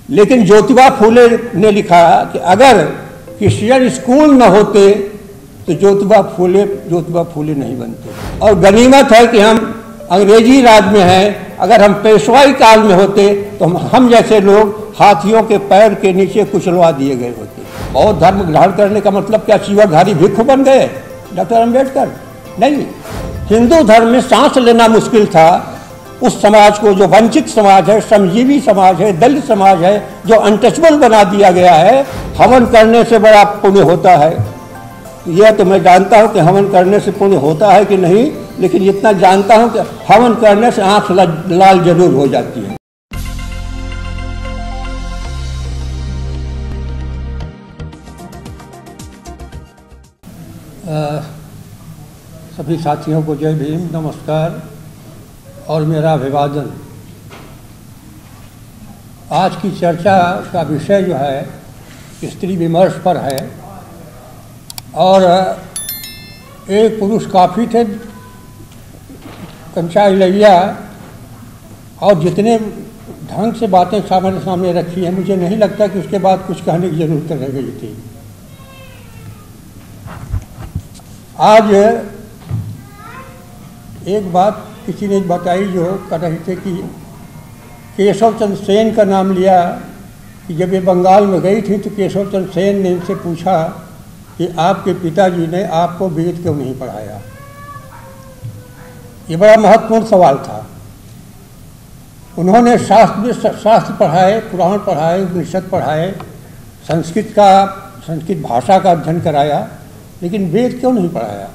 लेकिन ज्योतिबा फूले ने लिखा कि अगर क्रिश्चियन स्कूल न होते तो ज्योतिबा फूले नहीं बनते। और गनीमत है कि हम अंग्रेजी राज में हैं। अगर हम पेशवाई काल में होते तो हम जैसे लोग हाथियों के पैर के नीचे कुचलवा दिए गए होते। बौद्ध धर्म ग्रहण करने का मतलब क्या चीवरधारी भिक्षु बन गए डॉक्टर अम्बेडकर? नहीं। हिंदू धर्म में सांस लेना मुश्किल था उस समाज को, जो वंचित समाज है, श्रमजीवी समाज है, दलित समाज है, जो अनटचबल बना दिया गया है। हवन करने से बड़ा पुण्य होता है, यह तो मैं जानता हूं कि हवन करने से पुण्य होता है कि नहीं, लेकिन इतना जानता हूं कि हवन करने से आंख लाल जरूर हो जाती है। सभी साथियों को जय भीम, नमस्कार और मेरा अभिवादन। आज की चर्चा का विषय जो है स्त्री विमर्श पर है और एक पुरुष काफ़ी थे, कंचा इलैया, और जितने ढंग से बातें सामने रखी हैं, मुझे नहीं लगता कि उसके बाद कुछ कहने की ज़रूरत रह गई थी। आज एक बात किसी ने बताई जो कर रहे थे कि केशव चंद्र सेन का नाम लिया कि जब ये बंगाल में गई थी तो केशव चंद्र सेन ने इनसे पूछा कि आपके पिताजी ने आपको वेद क्यों नहीं पढ़ाया। ये बड़ा महत्वपूर्ण सवाल था। उन्होंने शास्त्र पढ़ाए, पुराण पढ़ाए, उपनिषद पढ़ाए, संस्कृत भाषा का अध्ययन कराया, लेकिन वेद क्यों नहीं पढ़ाया?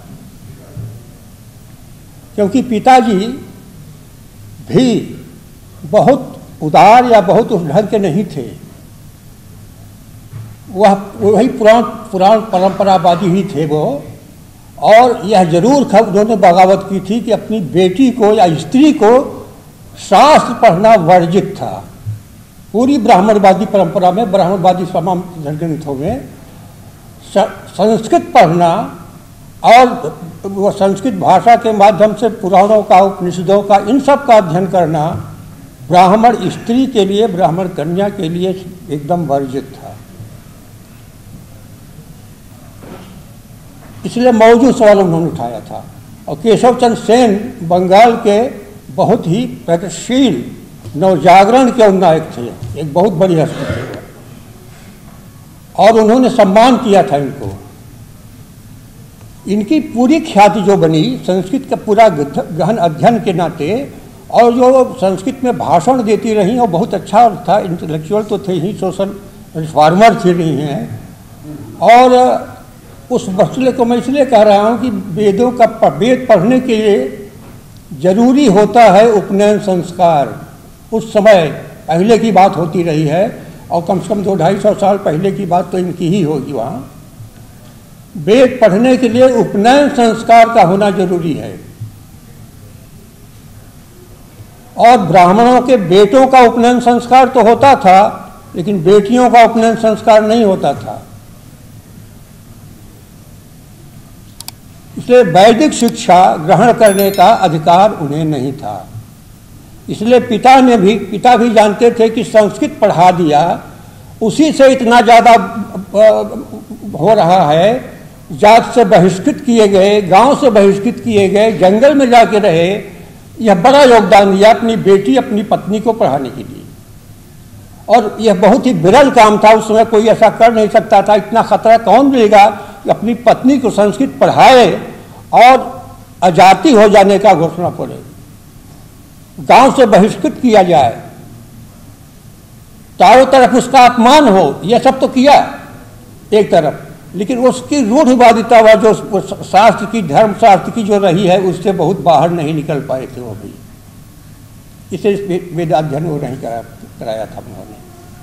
क्योंकि पिताजी भी बहुत उदार या बहुत उस ढंग के नहीं थे। वही पुराण परंपरावादी ही थे वो। और यह जरूर उन्होंने बगावत की थी कि अपनी बेटी को या स्त्री को शास्त्र पढ़ना वर्जित था। पूरी ब्राह्मणवादी परंपरा में, ब्राह्मणवादी तमाम ग्रंथों में संस्कृत पढ़ना और वो संस्कृत भाषा के माध्यम से पुराणों का, उपनिषदों का, इन सब का अध्ययन करना ब्राह्मण स्त्री के लिए, ब्राह्मण कन्या के लिए एकदम वर्जित था। इसलिए मौजूद सवाल उन्होंने उठाया था। और केशव चंद्र सेन बंगाल के बहुत ही प्रगतिशील नवजागरण के नायक थे, एक बहुत बड़ी हस्ती थे और उन्होंने सम्मान किया था इनको। इनकी पूरी ख्याति जो बनी संस्कृत का पूरा गहन अध्ययन के नाते, और जो संस्कृत में भाषण देती रही और बहुत अच्छा था, इंटेलेक्चुअल तो थे ही, सोशल रिफॉर्मर थे रही हैं। और उस मसले को मैं इसलिए कह रहा हूँ कि वेद पढ़ने के लिए जरूरी होता है उपनयन संस्कार। उस समय पहले की बात होती रही है और कम से कम 200-250 साल पहले की बात तो इनकी ही होगी। वहाँ वेद पढ़ने के लिए उपनयन संस्कार का होना जरूरी है। और ब्राह्मणों के बेटों का उपनयन संस्कार तो होता था, लेकिन बेटियों का उपनयन संस्कार नहीं होता था। इसलिए वैदिक शिक्षा ग्रहण करने का अधिकार उन्हें नहीं था। इसलिए पिता भी जानते थे कि संस्कृत पढ़ा दिया, उसी से इतना ज़्यादा हो रहा है। जात से बहिष्कृत किए गए, गांव से बहिष्कृत किए गए, जंगल में जाके रहे। यह बड़ा योगदान दिया अपनी बेटी, अपनी पत्नी को पढ़ाने के लिए। और यह बहुत ही विरल काम था, उस समय कोई ऐसा कर नहीं सकता था। इतना खतरा कौन लेगा कि अपनी पत्नी को संस्कृत पढ़ाए और अजाति हो जाने का घोषणा पड़े, गांव से बहिष्कृत किया जाए, चारों तरफ उसका अपमान हो। यह सब तो किया एक तरफ, लेकिन उसकी रूढ़िवादिता व जो शास्त्र की, धर्मशास्त्र की जो रही है, उससे बहुत बाहर नहीं निकल पाए थे वो भी। इसे वेदाध्ययन वो नहीं कराया था उन्होंने।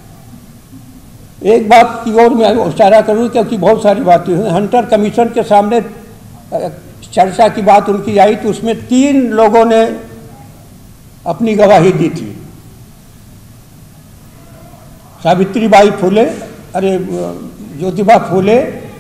एक बात की ओर मैं इशारा करूँ, क्योंकि बहुत सारी बातें हुई। हंटर कमीशन के सामने चर्चा की बात उनकी आई तो उसमें 3 लोगों ने अपनी गवाही दी थी। सावित्रीबाई फुले, ज्योतिबा फुले,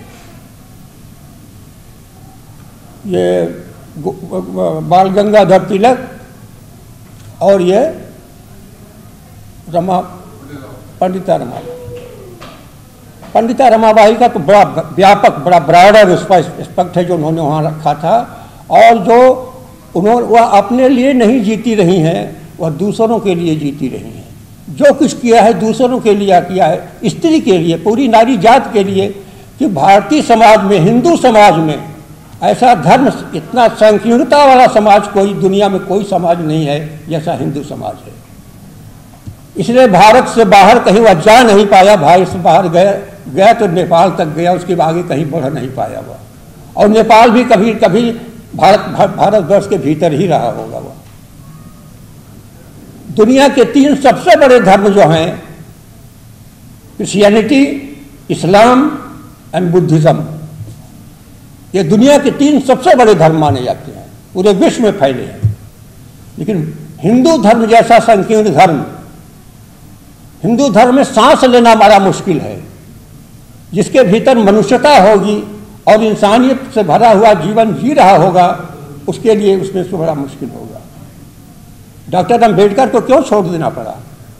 ये बाल गंगाधर तिलक और ये पंडिता रमाबाई। पंडिता रमाबाई का तो बड़ा व्यापक, बड़ा ब्रॉडर उस पर एस्पेक्ट है जो उन्होंने वहाँ रखा था, और जो उन्होंने वह अपने लिए नहीं जीती रही हैं, वह दूसरों के लिए जीती रही हैं। जो कुछ किया है दूसरों के लिए किया है, स्त्री के लिए, पूरी नारी जात के लिए। कि भारतीय समाज में, हिंदू समाज में ऐसा धर्म, इतना संकीर्णता वाला समाज कोई दुनिया में कोई समाज नहीं है जैसा हिंदू समाज है। इसलिए भारत से बाहर कहीं वह जा नहीं पाया। भारत से बाहर गया तो नेपाल तक गया, उसके आगे कहीं बढ़ नहीं पाया वह। और नेपाल भी कभी कभी भारतवर्ष के भीतर ही रहा होगा वह। दुनिया के 3 सबसे बड़े धर्म जो हैं, क्रिश्चियनिटी, इस्लाम एंड बुद्धिज्म, ये दुनिया के 3 सबसे बड़े धर्म माने जाते हैं, पूरे विश्व में फैले हैं। लेकिन हिंदू धर्म जैसा संकीर्ण धर्म, हिंदू धर्म में सांस लेना बड़ा मुश्किल है। जिसके भीतर मनुष्यता होगी और इंसानियत से भरा हुआ जीवन जी रहा होगा, उसके लिए उसमें से बड़ा मुश्किल होगा। डॉक्टर अम्बेडकर को क्यों छोड़ देना पड़ा?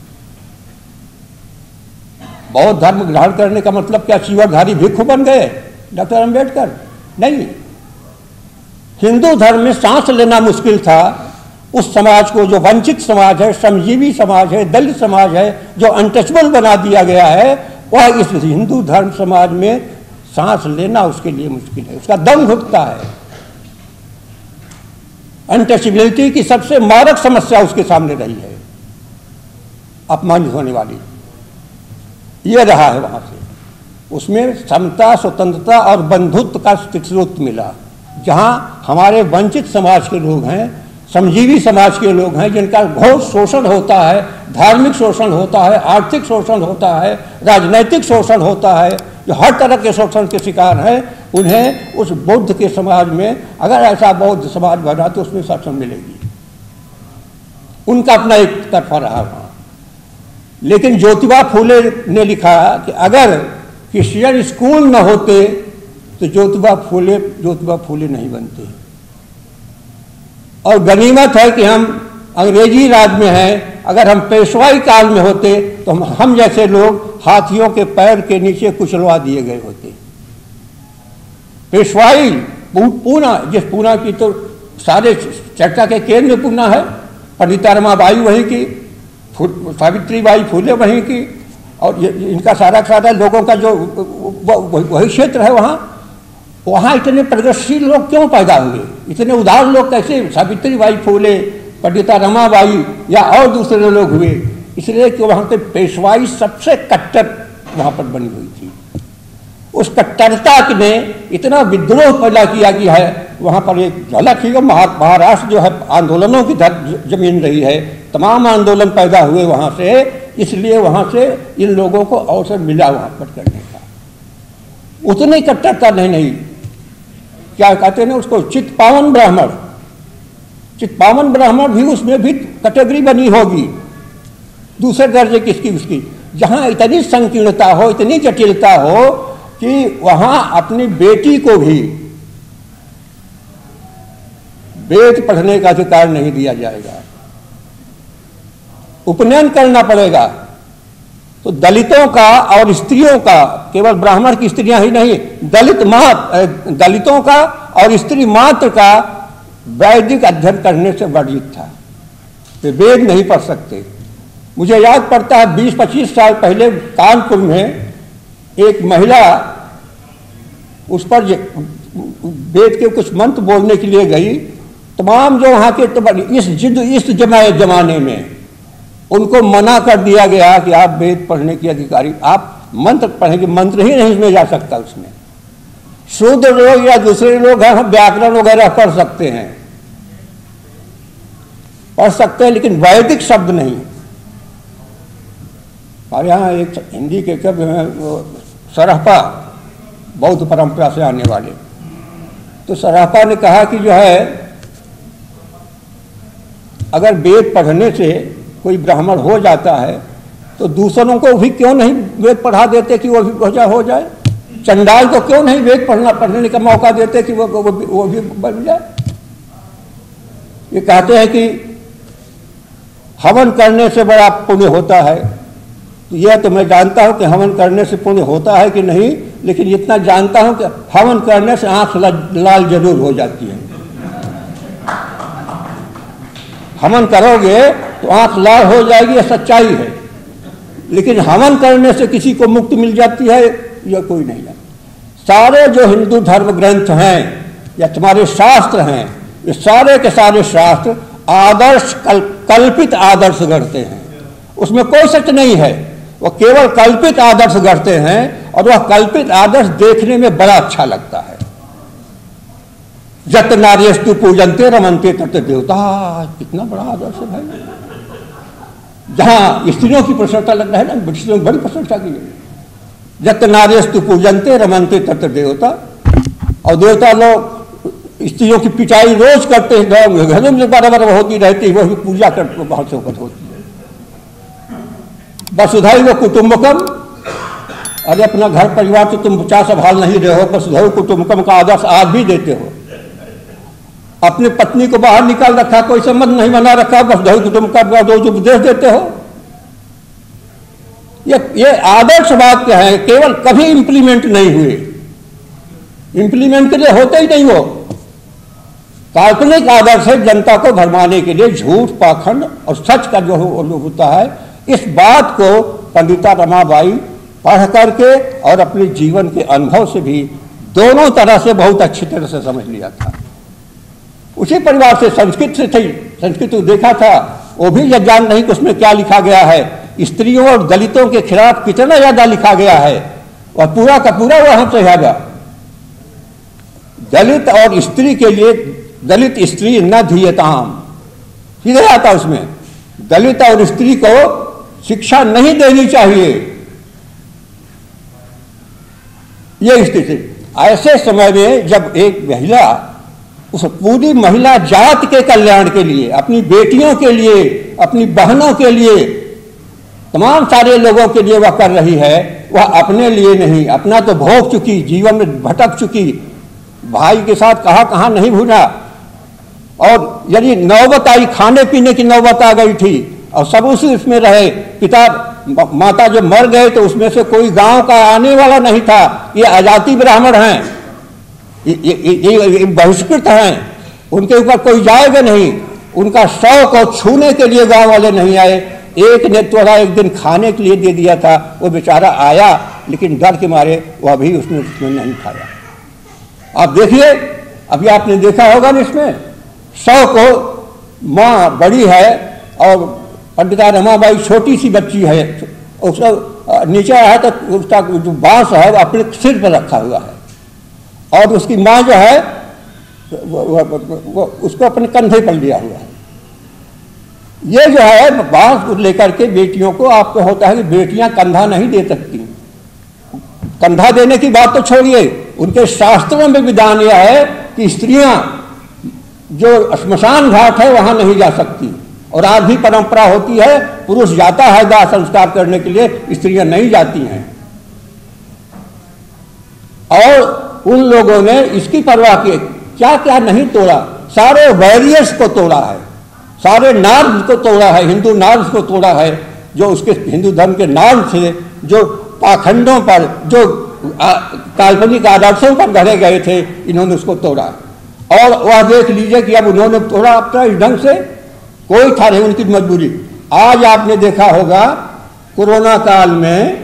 बौद्ध धर्म ग्रहण करने का मतलब क्या चीवरधारी भिक्षु बन गए डॉक्टर अम्बेडकर? नहीं। हिंदू धर्म में सांस लेना मुश्किल था। उस समाज को, जो वंचित समाज है, श्रमजीवी समाज है, दलित समाज है, जो अनटचबल बना दिया गया है, वह इस हिंदू धर्म समाज में सांस लेना उसके लिए मुश्किल है, उसका दम घुटता है। अनटचबिलिटी की सबसे मारक समस्या उसके सामने रही है, अपमानित होने वाली ये रहा है। वहां से उसमें समता, स्वतंत्रता और बंधुत्व का स्रोत मिला। जहां हमारे वंचित समाज के लोग हैं, श्रमजीवी समाज के लोग हैं, जिनका घोर शोषण होता है, धार्मिक शोषण होता है, आर्थिक शोषण होता है, राजनैतिक शोषण होता है, जो हर तरह के शोषण के शिकार हैं, उन्हें उस बौद्ध के समाज में, अगर ऐसा बौद्ध समाज बना तो उसमें शासन मिलेगी। उनका अपना एक तरफा रहा वहाँ। लेकिन ज्योतिबा फूले ने लिखा कि अगर क्रिश्चियन स्कूल न होते तो ज्योतिबा फूले नहीं बनते। और गनीमत है कि हम अंग्रेजी राज में हैं। अगर हम पेशवाई काल में होते तो हम जैसे लोग हाथियों के पैर के नीचे कुचलवा दिए गए होते। पेशवाई पूना, जिस पूना की तो सारे चर्चा के केंद्र में पूना है, पंडिता रमाबाई वहीं की, सावित्रीबाई फूले वहीं की, और इनका सारा लोगों का जो वही क्षेत्र है, वहाँ इतने प्रगतिशील लोग क्यों पैदा हुए? इतने उदार लोग कैसे सावित्रीबाई फूले, पंडिता रमाबाई या और दूसरे लोग हुए? इसलिए कि वहाँ पे पेशवाई सबसे कट्टर वहाँ पर बनी हुई थी। उस कट्टरता ने इतना विद्रोह पैदा किया कि है वहाँ पर एक झलक ही। महाराष्ट्र जो है आंदोलनों की जमीन रही है, तमाम आंदोलन पैदा हुए वहाँ से, इसलिए वहाँ से इन लोगों को अवसर मिला वहाँ पर करने का। उतनी कट्टरता नहीं, क्या कहते हैं ना उसको, चित्पावन ब्राह्मण। चित्पावन ब्राह्मण भी, उसमें भी कैटेगरी बनी होगी दूसरे दर्जे किसकी उसकी, जहाँ इतनी संकीर्णता हो, इतनी जटिलता हो कि वहाँ अपनी बेटी को भी वेद पढ़ने का अधिकार नहीं दिया जाएगा, उपनयन करना पड़ेगा। तो दलितों का और स्त्रियों का, केवल ब्राह्मण की स्त्रियां ही नहीं, दलितों का और स्त्री मात्र का वैदिक अध्ययन करने से वर्जित था। वे वेद नहीं पढ़ सकते। मुझे याद पड़ता है 20-25 साल पहले कानपुर में एक महिला उस पर वेद के कुछ मंत्र बोलने के लिए गई। तमाम जो वहाँ के इस जमाने में उनको मना कर दिया गया कि आप वेद पढ़ने की अधिकारी, आप मंत्र पढ़ेंगे, मंत्र ही नहीं में जा सकता उसमें। शुद्ध लोग या दूसरे लोग हैं, हम व्याकरण वगैरह पढ़ सकते हैं, लेकिन वैदिक शब्द नहीं। और यहाँ एक हिंदी के कवि हैं सरहपा, बौद्ध परंपरा से आने वाले, तो सरहपा ने कहा कि जो है अगर वेद पढ़ने से कोई ब्राह्मण हो जाता है तो दूसरों को भी क्यों नहीं वेद पढ़ा देते कि वो भी हो जाए? चंडाल को क्यों नहीं वेद पढ़ने का मौका देते कि वो भी बन जाए? ये कहते हैं कि हवन करने से बड़ा पुण्य होता है, तो यह तो मैं जानता हूं कि हवन करने से पुण्य होता है कि नहीं, लेकिन इतना जानता हूं कि हवन करने से आंख लाल जरूर हो जाती है। हवन करोगे तो आंख लाल हो जाएगी, यह सच्चाई है। लेकिन हवन करने से किसी को मुक्ति मिल जाती है, यह कोई नहीं जानता। सारे जो हिंदू धर्म ग्रंथ हैं या तुम्हारे शास्त्र हैं, ये सारे के सारे शास्त्र आदर्श कल्पित आदर्श गढ़ते हैं, उसमें कोई सच नहीं है। वो केवल कल्पित आदर्श गढ़ते हैं और वह कल्पित आदर्श देखने में बड़ा अच्छा लगता है। जत नार्यस्तु पूजनते रमनते तत् देवता, कितना बड़ा आदर्श है भाई। जहां स्त्रियों की प्रशंसा लग रहा है ना, ब्रिटिशों ने बड़ी प्रशंसा की है। जत नार्यस्तु पूजनते रमनते तत् देवता, और देवता लोग स्त्रियों की पिटाई रोज करते हैं, घरों में बराबर होती रहती है, वही पूजा करते बहुत शौकत होती है। वसुधैव कुटुंबकम, अरे अपना घर परिवार तो तुम बचा संभाल नहीं रहे हो, वसुधैव कुटुंबकम का आदर्श आज भी देते हो। अपनी पत्नी को बाहर निकाल रखा, कोई संबंध नहीं बना रखा, वसुधैव कुटुंबकम का रोज उपदेश देते हो। ये आदर्श वाक्य है, केवल कभी इंप्लीमेंट नहीं हुए, इंप्लीमेंट के लिए होते ही नहीं हो। काल्पनिक आदर्श है जनता को भरमाने के लिए, झूठ पाखंड और सच का जो होता है, इस बात को पंडिता रमाबाई पढ़ करके और अपने जीवन के अनुभव से भी दोनों तरह से बहुत अच्छी तरह से समझ लिया था। उसी परिवार से संस्कृत से थी, संस्कृत को देखा था, वो भी यह जान नहीं कि उसमें क्या लिखा गया है, स्त्रियों और दलितों के खिलाफ कितना ज्यादा लिखा गया है, और पूरा का पूरा वहां से आएगा। दलित और स्त्री के लिए दलित स्त्री न धीयताम, सीधे आता उसमें, दलित और स्त्री को शिक्षा नहीं देनी चाहिए। यह स्थिति ऐसे समय में जब एक महिला उस पूरी महिला जात के कल्याण के लिए, अपनी बेटियों के लिए, अपनी बहनों के लिए, तमाम सारे लोगों के लिए वह कर रही है, वह अपने लिए नहीं, अपना तो भोग चुकी, जीवन में भटक चुकी, भाई के साथ कहां नहीं भूला, और यदि नौबत आई, खाने पीने की नौबत आ गई थी, और सब उसी उसमें रहे। पिता माता जब मर गए तो उसमें से कोई गांव का आने वाला नहीं था। ये अजाति ब्राह्मण हैं, ये बहिष्कृत हैं, उनके ऊपर कोई जाएगा नहीं। उनका शव को छूने के लिए गांव वाले नहीं आए। एक ने थोड़ा एक दिन खाने के लिए दे दिया था, वो बेचारा आया, लेकिन डर के मारे वह भी उसने नहीं खाया। आप देखिए, अभी आपने देखा होगा ना, इसमें शव को माँ बड़ी है और पंडिता रमाबाई छोटी सी बच्ची है, उसका नीचे आया तो उसका जो बांस है वो अपने सिर पर रखा हुआ है, और उसकी माँ जो है वो उसको अपने कंधे पर लिया हुआ है। ये जो है बांस को लेकर के बेटियों को, आपको होता है कि बेटियां कंधा नहीं दे सकती। कंधा देने की बात तो छोड़िए, उनके शास्त्रों में विधान यह है कि स्त्रियां जो श्मशान घाट है वहां नहीं जा सकती, और आज भी परंपरा होती है, पुरुष जाता है दाह संस्कार करने के लिए, स्त्रियां नहीं जाती हैं। और उन लोगों ने इसकी परवाह की, क्या क्या नहीं तोड़ा, सारे बैरियर्स को तोड़ा है, सारे नॉर्म्स को तोड़ा है, हिंदू नॉर्म्स को तोड़ा है, जो उसके हिंदू धर्म के नॉर्म्स थे, जो पाखंडों पर, जो काल्पनिक आदर्शों पर गढ़े गए थे, इन्होंने उसको तोड़ा। और वह देख लीजिए कि अब उन्होंने तोड़ा अपना इस ढंग से, कोई था नहीं उनकी मजबूरी। आज आपने देखा होगा कोरोना काल में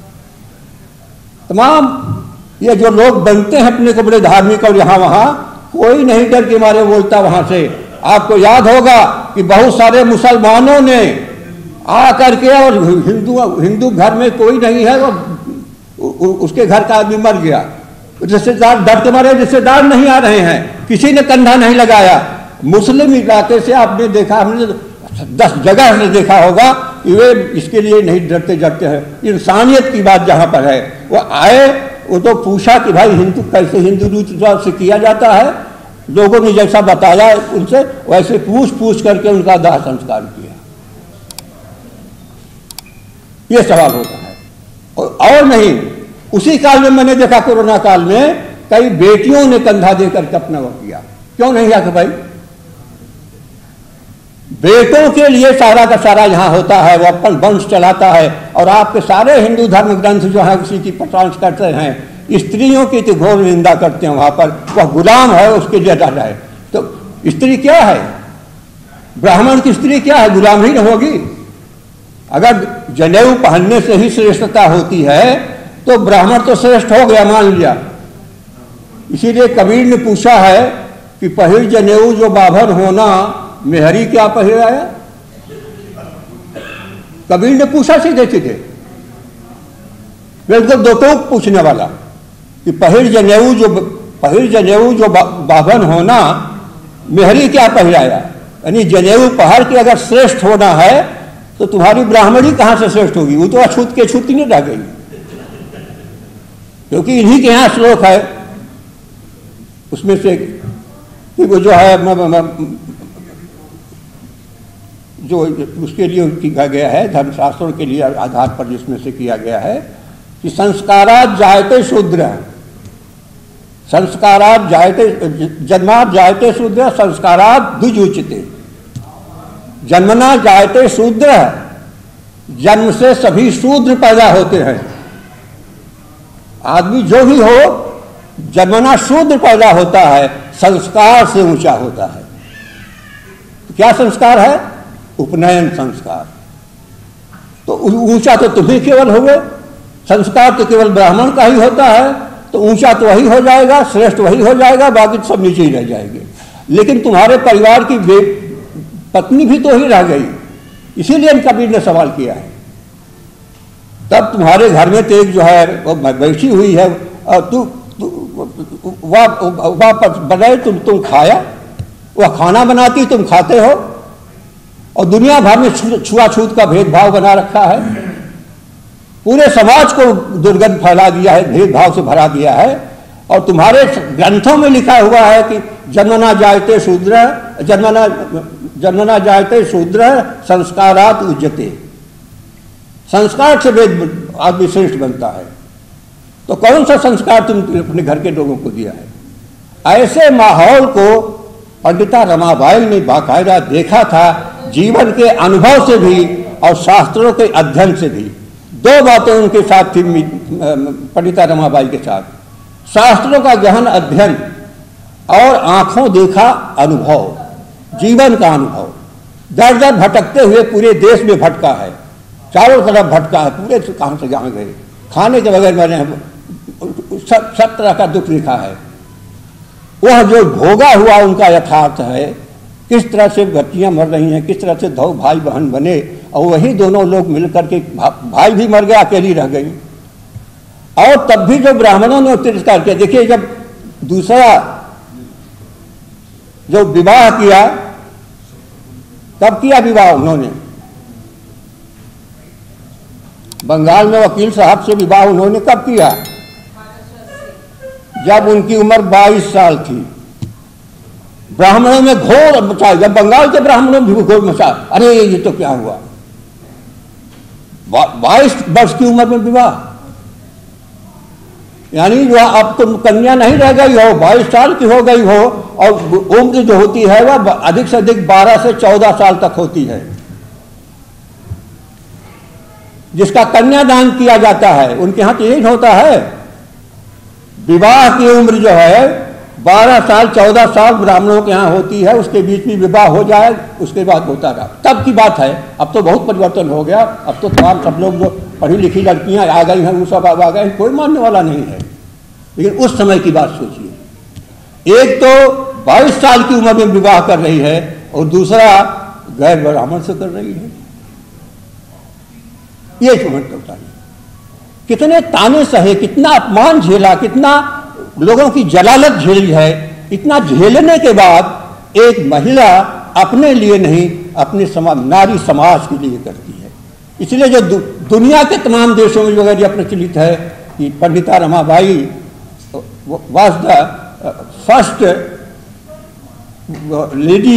तमाम ये जो लोग बनते हैं अपने को बड़े धार्मिक और यहाँ वहाँ, कोई नहीं डर के मारे बोलता वहां से। आपको याद होगा कि बहुत सारे मुसलमानों ने आ करके, और हिंदू घर में कोई नहीं है, उसके घर का आदमी मर गया, रिश्तेदार डर के मारे रिश्तेदार नहीं आ रहे हैं, किसी ने कंधा नहीं लगाया। मुस्लिम इलाके से आपने देखा, हमने 10 जगह ने देखा होगा कि वे इसके लिए नहीं डरते हैं। इंसानियत की बात जहां पर है, वो आए, वो तो पूछा कि भाई हिंदू कैसे, हिंदू रीति रिवाज से किया जाता है, लोगों ने जैसा बताया उनसे वैसे पूछ करके उनका दाह संस्कार किया। ये सवाल होता है। और नहीं, उसी काल में मैंने देखा, कोरोना काल में कई बेटियों ने कंधा देकर के अपना वो किया। क्यों नहीं आके भाई, बेटों के लिए सारा का सारा यहाँ होता है, वो अपन वंश चलाता है। और आपके सारे हिंदू धर्म ग्रंथ जो है उसी की प्रशंसा करते हैं। स्त्रियों की तो घोर निंदा करते हैं, वहाँ पर वह गुलाम है, उसके लिए डर है। तो स्त्री क्या है? ब्राह्मण की स्त्री क्या है? गुलाम ही न होगी। अगर जनेऊ पहनने से ही श्रेष्ठता होती है तो ब्राह्मण तो श्रेष्ठ हो गया, मान लिया। इसीलिए कबीर ने पूछा है कि पहिर जनेऊ जो बाभन होना, मेहरी क्या पहिराया? कबीर ने पूछा सीधे सीधे, बिल्कुल दो टोक पूछने वाला कि पहिर जनेऊ जो बाभन होना, मेहरी क्या पहिराया? यानी जनेऊ पहर के अगर श्रेष्ठ होना है तो तुम्हारी ब्राह्मणी कहां से श्रेष्ठ होगी? वो तो अछूत के छूत नहीं रह गई, क्योंकि इन्हीं के यहां श्लोक है उसमें से कि वो जो है जो उसके लिए किया गया है, धर्मशास्त्रों के लिए आधार पर जिसमें से किया गया है कि संस्कारात् जायते शूद्र, संस्कारात् जायते जन्मात् जायते शूद्र, संस्कारात् द्विजोचिते। जन्मना जायते शूद्र, जन्म से सभी शूद्र पैदा होते हैं। आदमी जो भी हो जन्मना शूद्र पैदा होता है, संस्कार से ऊंचा होता है। क्या संस्कार है? उपनयन संस्कार। तो ऊंचा तो तुम्हें केवल हो गए, संस्कार तो केवल ब्राह्मण का ही होता है। तो ऊंचा तो वही हो जाएगा, श्रेष्ठ वही हो जाएगा, बाकी सब नीचे ही रह जाएंगे। लेकिन तुम्हारे परिवार की पत्नी भी तो ही रह गई। इसीलिए कबीर ने सवाल किया है। तब तुम्हारे घर में तो एक जो है वो बैठी हुई है और तू वह बनाए तुम खाया, वह खाना बनाती तुम खाते हो। और दुनिया भर में छुआछूत का भेदभाव बना रखा है, पूरे समाज को दुर्गंध फैला दिया है, भेदभाव से भरा दिया है। और तुम्हारे ग्रंथों में लिखा हुआ है कि जन्मना जायते शूद्र, जन्मना जायते शूद्र, संस्कारात् उज्जते। संस्कार से वेद आदमी श्रेष्ठ बनता है। तो कौन सा संस्कार तुम अपने घर के लोगों को दिया है? ऐसे माहौल को पंडिता रमाबाई ने बाकायदा देखा था, जीवन के अनुभव से भी और शास्त्रों के अध्ययन से भी। दो बातें उनके साथ थी पंडिता रमाबाई के साथ, शास्त्रों का गहन अध्ययन और आंखों देखा अनुभव, जीवन का अनुभव। दर दर भटकते हुए पूरे देश में भटका है, चारों तरफ भटका है, पूरे कहां से कहां गए। खाने के बगैर मैंने सब तरह का दुख लिखा है। वह जो भोगा हुआ उनका यथार्थ है, किस तरह से बच्चियां मर रही हैं, किस तरह से दो भाई बहन बने और वही दोनों लोग मिलकर के, भाई भी मर गया, अकेली रह गई। और तब भी जो ब्राह्मणों ने तिरस्कार किया। देखिए, जब दूसरा जो विवाह किया, कब किया विवाह उन्होंने? बंगाल में वकील साहब से विवाह उन्होंने कब किया? जब उनकी उम्र 22 साल थी। ब्राह्मणों में घोर मचा, जब बंगाल के ब्राह्मणों में भी घोर मचा, अरे ये तो क्या हुआ, 22 वर्ष की उम्र में विवाह। यानी जो अब तुम कन्या नहीं रह गई हो, 22 साल की हो गई हो, और उम्र जो होती है वह अधिक से अधिक 12 से 14 साल तक होती है। जिसका कन्यादान किया जाता है उनके यहाँ तो यही होता है। विवाह की उम्र जो है 12 साल 14 साल ब्राह्मणों के यहाँ होती है, उसके बीच में विवाह हो जाए, उसके बाद होता रहा। तब की बात है, अब तो बहुत परिवर्तन हो गया। अब तो तमाम सब लोग जो पढ़ी लिखी लड़कियां आ गई हैं वो सब आ गए, कोई मानने वाला नहीं है। लेकिन उस समय की बात सोचिए, एक तो 22 साल की उम्र में विवाह कर रही है और दूसरा गैर ब्राह्मण से कर रही है। ये समझता है कितने ताने सहे, कितना अपमान झेला, कितना लोगों की जलालत झेली है। इतना झेलने के बाद एक महिला अपने लिए नहीं, अपने नारी समाज के लिए करती है। इसलिए जो दुनिया के तमाम देशों में जो यह प्रचलित है कि Pandita Ramabai was the first lady,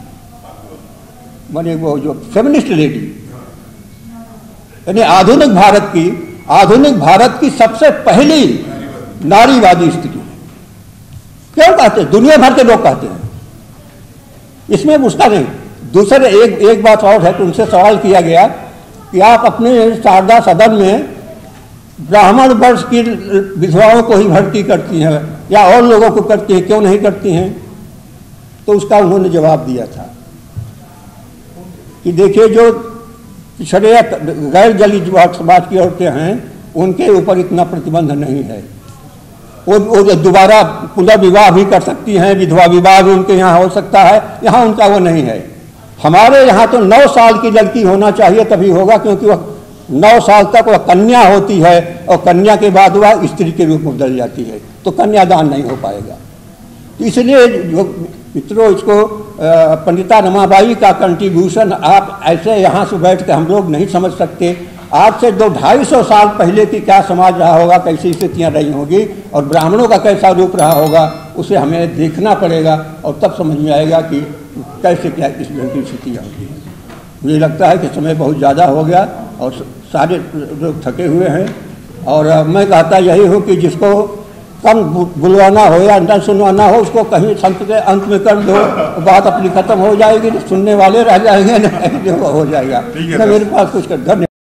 माने वो जो फेमिनिस्ट लेडी, यानी आधुनिक भारत की सबसे पहली नारीवादी स्त्री। क्यों कहते हैं? दुनिया भर के लोग कहते हैं, इसमें उसका नहीं। दूसरे एक बात और है कि उनसे सवाल किया गया कि आप अपने शारदा सदन में ब्राह्मण वर्ष की विधवाओं को ही भर्ती करती हैं या और लोगों को करती हैं, क्यों नहीं करती हैं? तो उसका उन्होंने जवाब दिया था कि देखिए, जो पिछड़े गैर दलित समाज की औरतें हैं उनके ऊपर इतना प्रतिबंध नहीं है। वो दोबारा पुनर्विवाह भी कर सकती हैं, विधवा विवाह भी उनके यहाँ हो सकता है, यहाँ उनका वो नहीं है। हमारे यहाँ तो 9 साल की लड़की होना चाहिए तभी होगा, क्योंकि वह 9 साल तक वह कन्या होती है और कन्या के बाद वह स्त्री के रूप में बदल जाती है, तो कन्यादान नहीं हो पाएगा। तो इसलिए जो मित्रों, इसको पंडिता रमाबाई का कंट्रीब्यूशन आप ऐसे यहाँ से बैठ के हम लोग नहीं समझ सकते। आज से 200-250 साल पहले की क्या समाज रहा होगा, कैसी स्थितियाँ रही होगी और ब्राह्मणों का कैसा रूप रहा होगा, उसे हमें देखना पड़ेगा और तब समझ में आएगा कि कैसे क्या इस ढंग की स्थितियाँ होगी। मुझे लगता है कि समय बहुत ज़्यादा हो गया और सारे लोग थके हुए हैं, और मैं कहता यही हूँ कि जिसको कम बुलवाना हो या न सुनवाना हो, उसको कहीं संत के अंत में कर दो, बात अपनी खत्म हो जाएगी, सुनने वाले रह जाएंगे, नहीं हो जाएगा। मेरे पास कुछ कर। धन्यवाद।